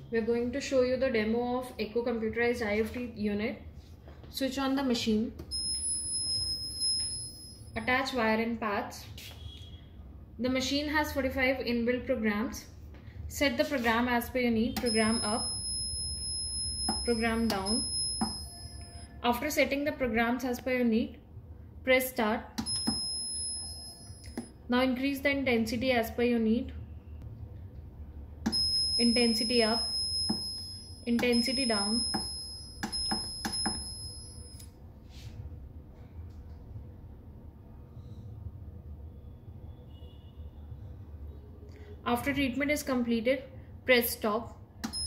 We're going to show you the demo of Echo Computerized IFT unit. Switch on the machine. Attach wire and pads. The machine has 45 inbuilt programs. Set the program as per your need. Program up, program down. After setting the programs as per your need, press start. Now increase the intensity as per your need. Intensity up, intensity down. After treatment is completed, press stop.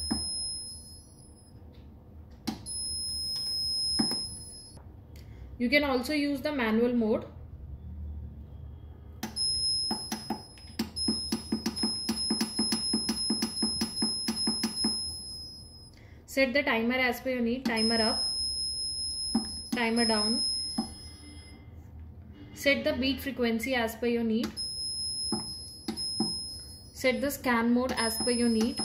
You can also use the manual mode. Set the timer as per your need. Timer up, timer down. Set the beat frequency as per your need. Set the scan mode as per your need.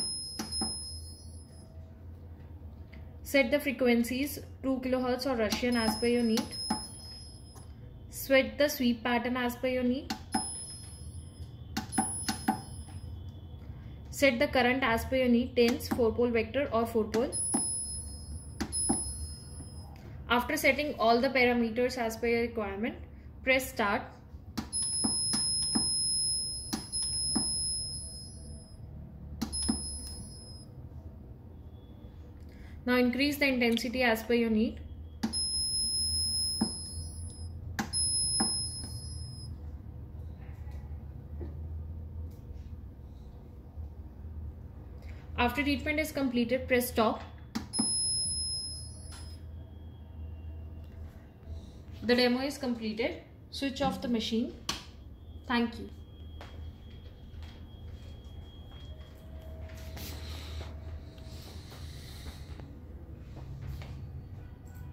Set the frequencies 2 kHz or Russian as per your need. Set the sweep pattern as per your need. Set the current as per your need, tens, 4-pole vector or 4-pole. After setting all the parameters as per your requirement, press start. Now increase the intensity as per your need. After treatment is completed, press stop. The demo is completed. Switch off the machine. Thank you.